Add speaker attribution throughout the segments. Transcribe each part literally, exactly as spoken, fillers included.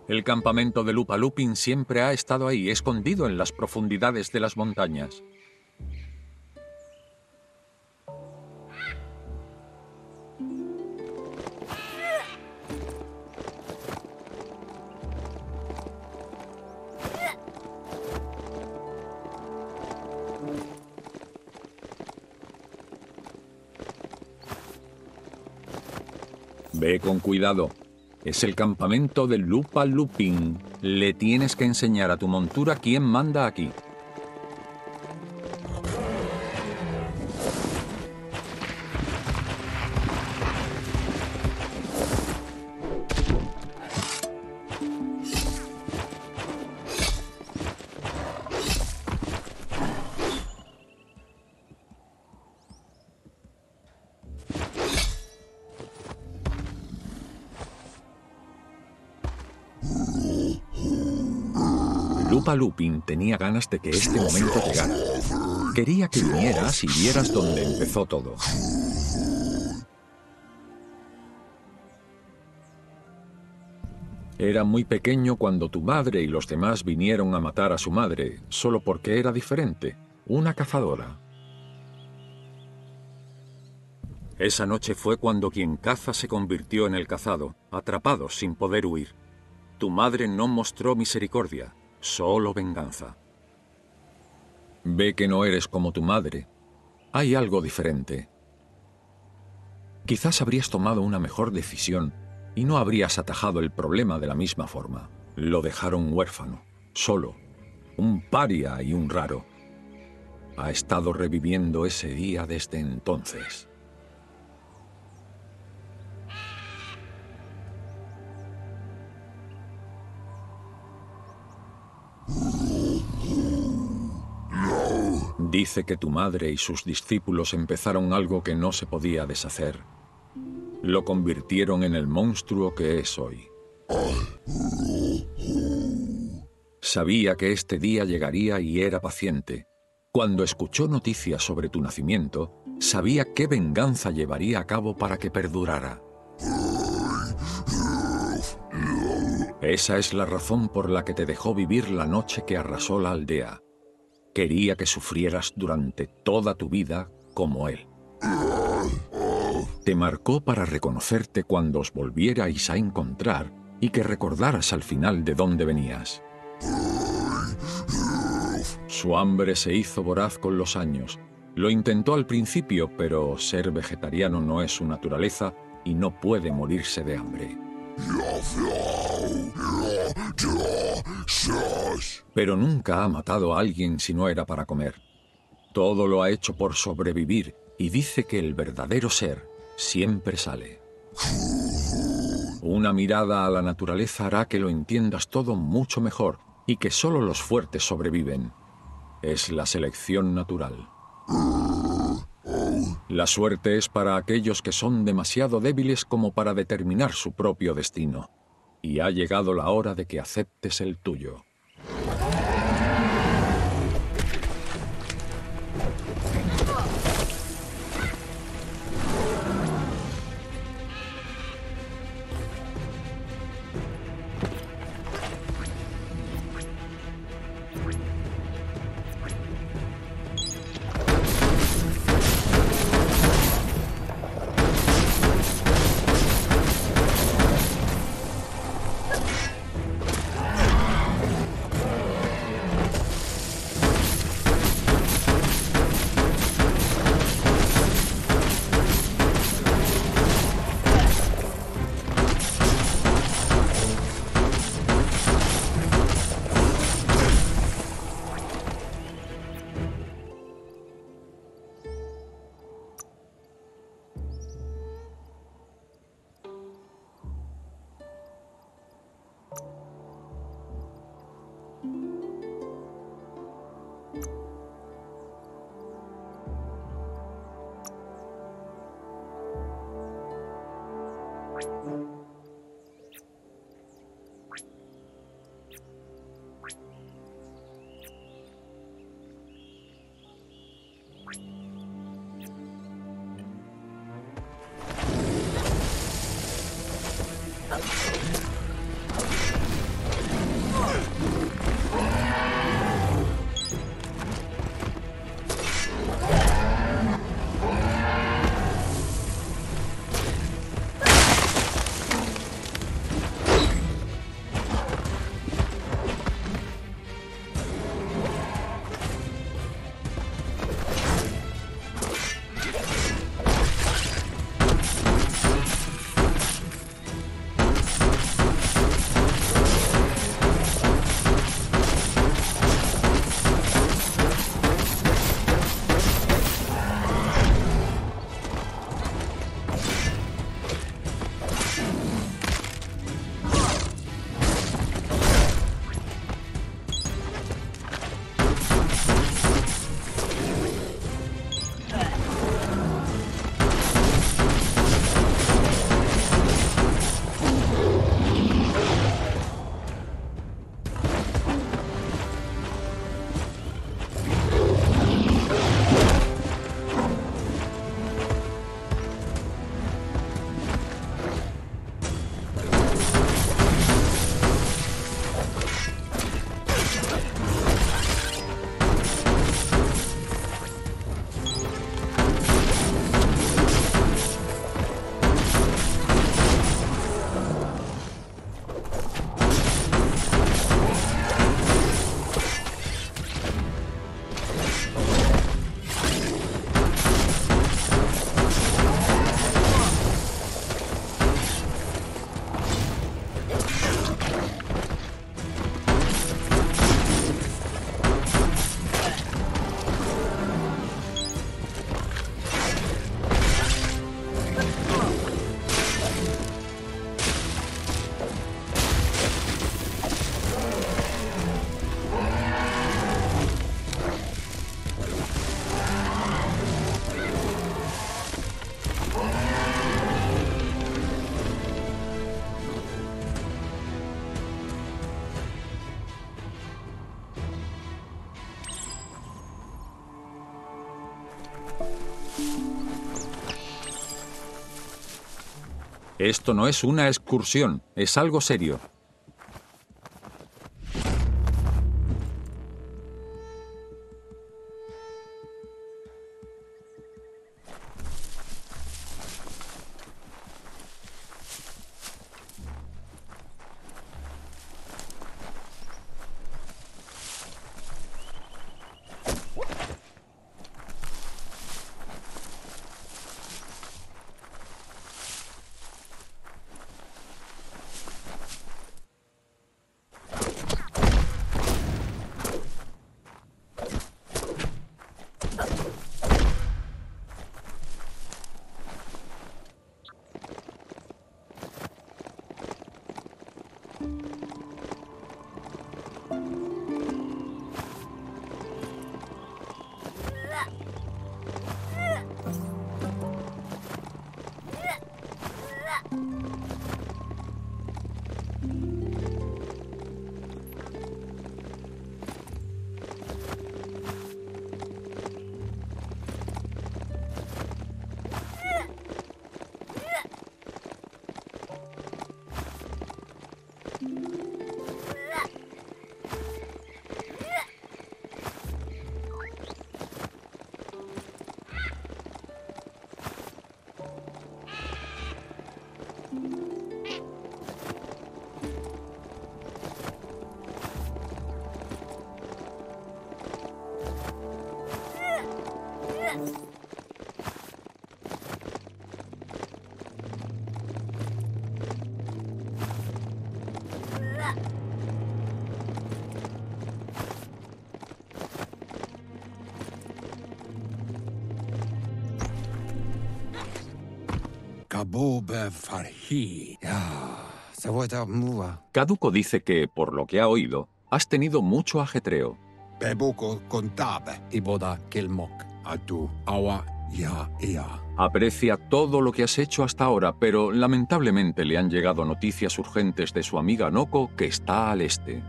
Speaker 1: El campamento de Lupa Lupin siempre ha estado ahí, escondido en las profundidades de las montañas. Ve con cuidado. Es el campamento de Lupa Lupin. Le tienes que enseñar a tu montura quién manda aquí. Lupa Lupin tenía ganas de que este momento llegara. Quería que vinieras y vieras dónde empezó todo. Era muy pequeño cuando tu madre y los demás vinieron a matar a su madre, solo porque era diferente, una cazadora. Esa noche fue cuando quien caza se convirtió en el cazado, atrapado sin poder huir. Tu madre no mostró misericordia, solo venganza. Ve que no eres como tu madre. Hay algo diferente. Quizás habrías tomado una mejor decisión y no habrías atajado el problema de la misma forma. Lo dejaron huérfano, solo, un paria y un raro. Ha estado reviviendo ese día desde entonces. Dice que tu madre y sus discípulos empezaron algo que no se podía deshacer. Lo convirtieron en el monstruo que es hoy. Sabía que este día llegaría y era paciente. Cuando escuchó noticias sobre tu nacimiento, sabía qué venganza llevaría a cabo para que perdurara. Esa es la razón por la que te dejó vivir la noche que arrasó la aldea. Quería que sufrieras durante toda tu vida como él. Te marcó para reconocerte cuando os volvierais a encontrar y que recordaras al final de dónde venías. Su hambre se hizo voraz con los años. Lo intentó al principio, pero ser vegetariano no es su naturaleza y no puede morirse de hambre. Pero nunca ha matado a alguien si no era para comer. Todo lo ha hecho por sobrevivir y dice que el verdadero ser siempre sale. Una mirada a la naturaleza hará que lo entiendas todo mucho mejor y que solo los fuertes sobreviven. Es la selección natural. La suerte es para aquellos que son demasiado débiles como para determinar su propio destino. Y ha llegado la hora de que aceptes el tuyo. Esto no es una excursión, es algo serio. Caduco dice que, por lo que ha oído, has tenido mucho ajetreo. Aprecia todo lo que has hecho hasta ahora, pero lamentablemente le han llegado noticias urgentes de su amiga Noko, que está al este.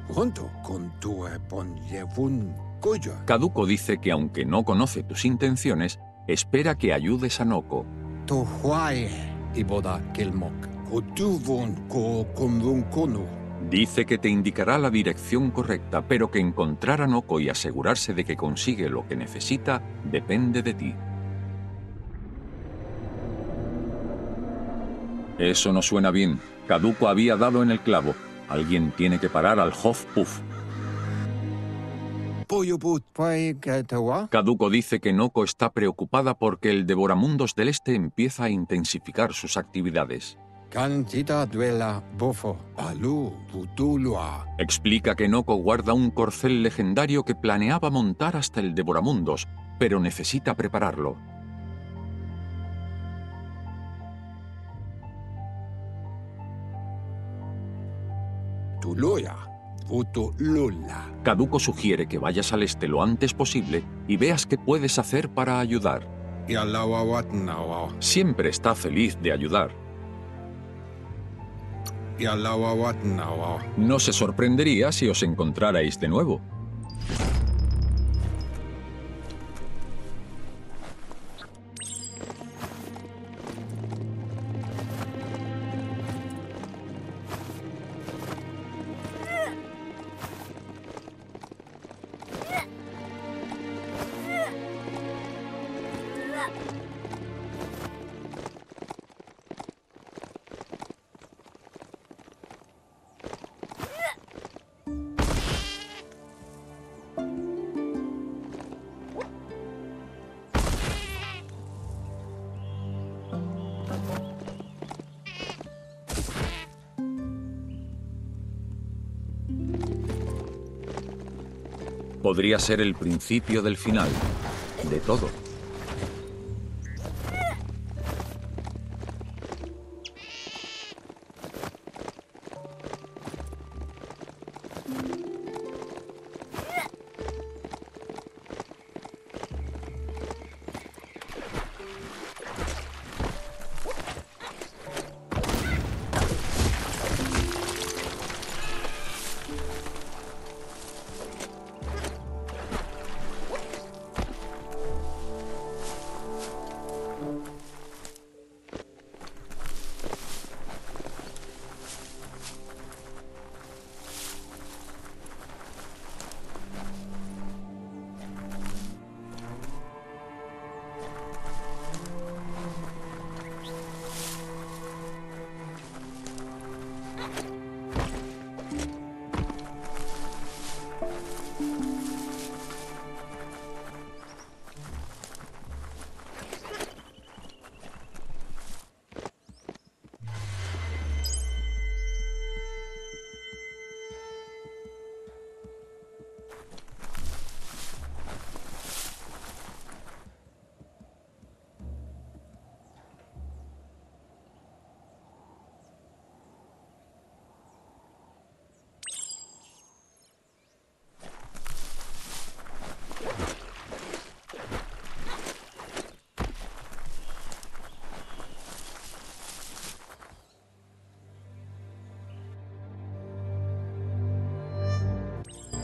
Speaker 1: Caduco dice que aunque no conoce tus intenciones, espera que ayudes a Noko. Dice que te indicará la dirección correcta, pero que encontrar a Noko y asegurarse de que consigue lo que necesita depende de ti. Eso no suena bien. Caduco había dado en el clavo. Alguien tiene que parar al Hof-Puff. Caduco dice que Noko está preocupada porque el Devoramundos del Este empieza a intensificar sus actividades. Explica que Noko guarda un corcel legendario que planeaba montar hasta el Devoramundos, pero necesita prepararlo. Caduco sugiere que vayas al este lo antes posible y veas qué puedes hacer para ayudar. Siempre está feliz de ayudar. No se sorprendería si os encontrarais de nuevo. Podría ser el principio del final, de todo.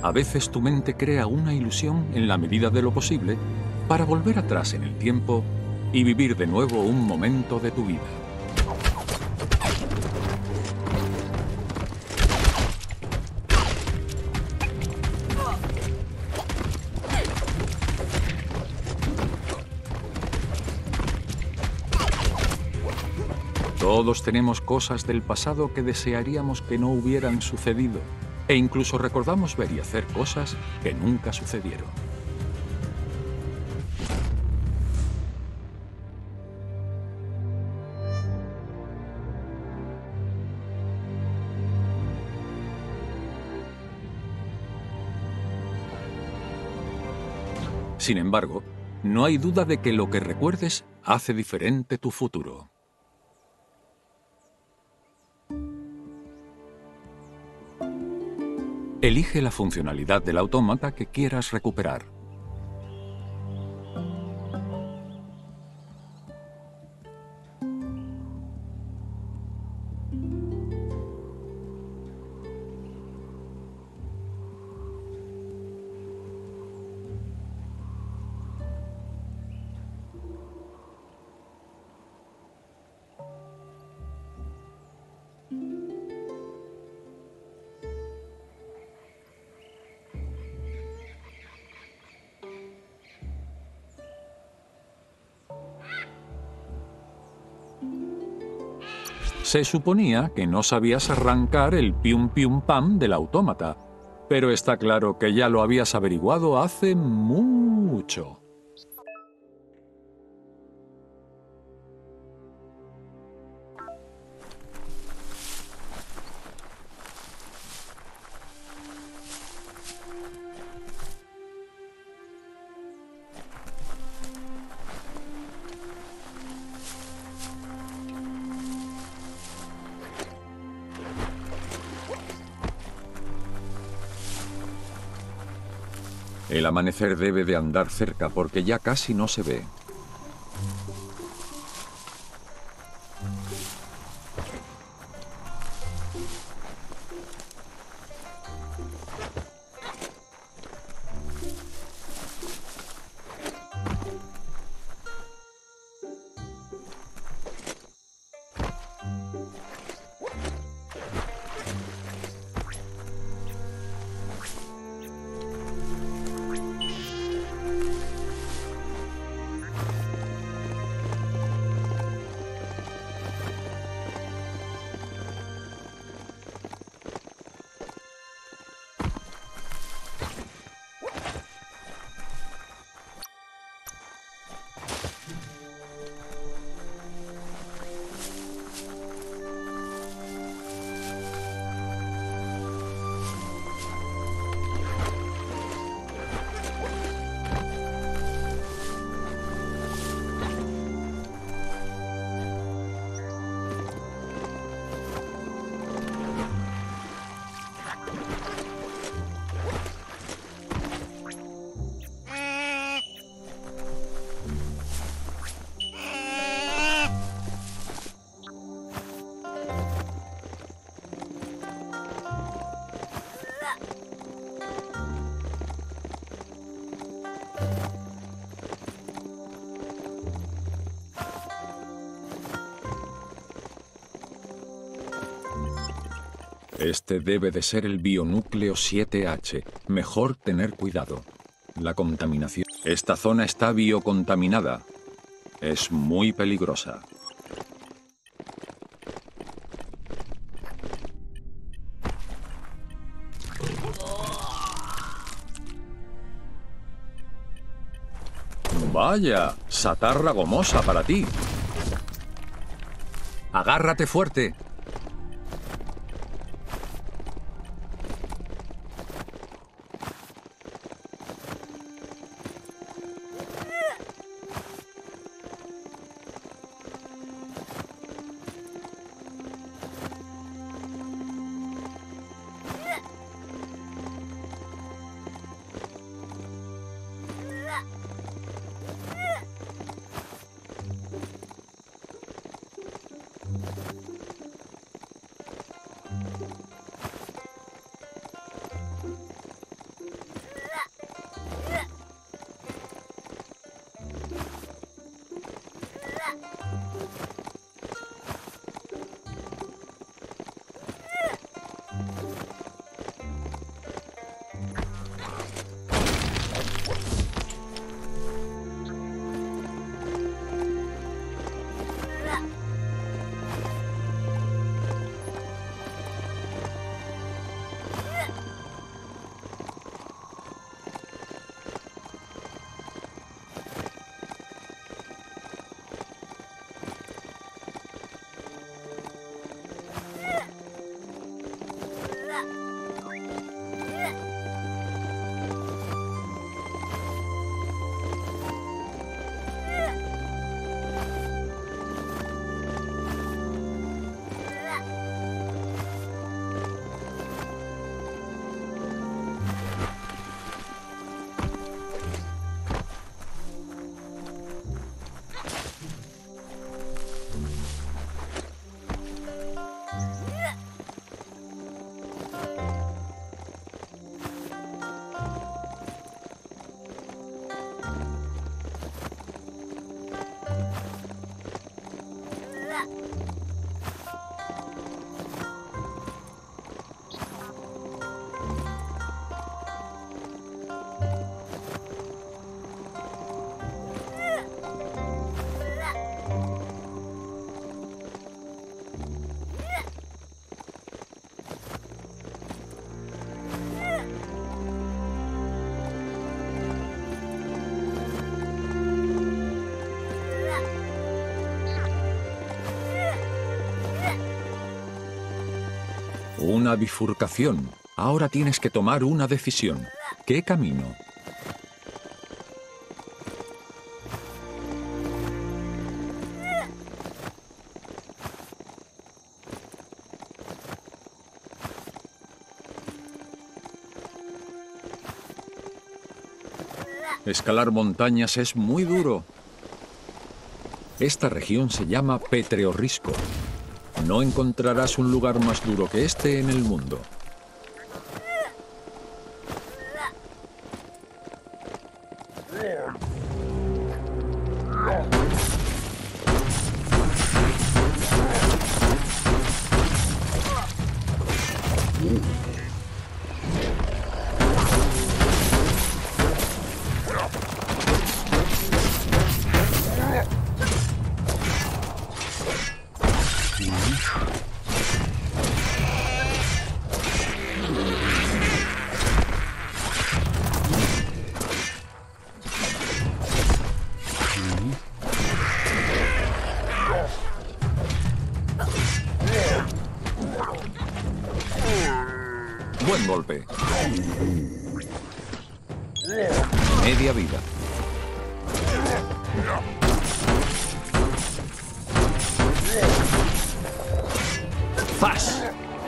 Speaker 1: A veces tu mente crea una ilusión en la medida de lo posible para volver atrás en el tiempo y vivir de nuevo un momento de tu vida. Todos tenemos cosas del pasado que desearíamos que no hubieran sucedido, e incluso recordamos ver y hacer cosas que nunca sucedieron. Sin embargo, no hay duda de que lo que recuerdes hace diferente tu futuro. Elige la funcionalidad del autómata que quieras recuperar. Se suponía que no sabías arrancar el pium pium pam del autómata, pero está claro que ya lo habías averiguado hace mucho. El amanecer debe de andar cerca porque ya casi no se ve. Este debe de ser el bionúcleo siete H. Mejor tener cuidado. La contaminación. Esta zona está biocontaminada. Es muy peligrosa. Vaya, satarra gomosa para ti. Agárrate fuerte. Una bifurcación. Ahora tienes que tomar una decisión. ¿Qué camino? Escalar montañas es muy duro. Esta región se llama Petreorrisco. No encontrarás un lugar más duro que este en el mundo. Buen golpe. Media vida. ¡Zas!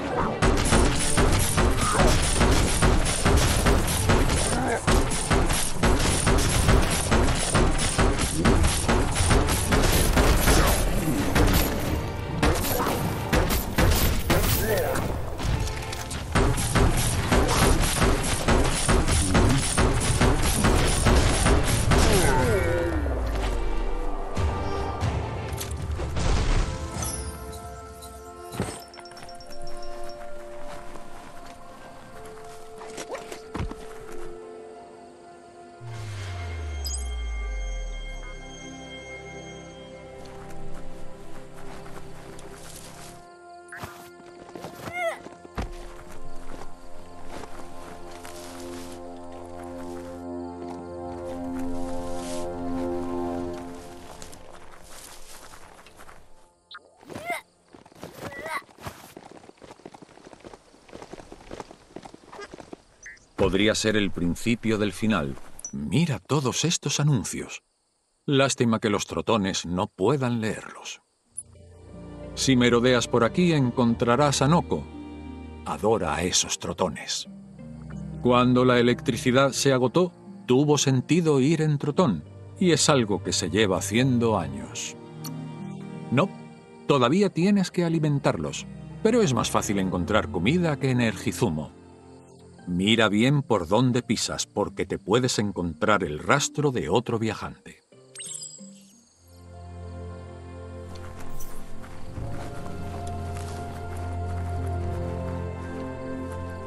Speaker 1: Podría ser el principio del final. Mira todos estos anuncios. Lástima que los trotones no puedan leerlos. Si merodeas por aquí encontrarás a Noko. Adora a esos trotones. Cuando la electricidad se agotó, tuvo sentido ir en trotón, y es algo que se lleva haciendo años. No, todavía tienes que alimentarlos, pero es más fácil encontrar comida que en Eargizumo. Mira bien por dónde pisas, porque te puedes encontrar el rastro de otro viajante.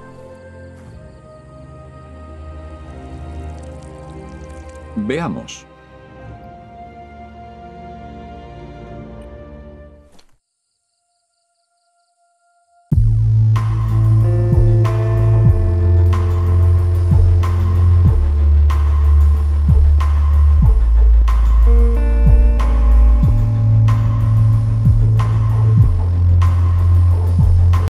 Speaker 1: Veamos.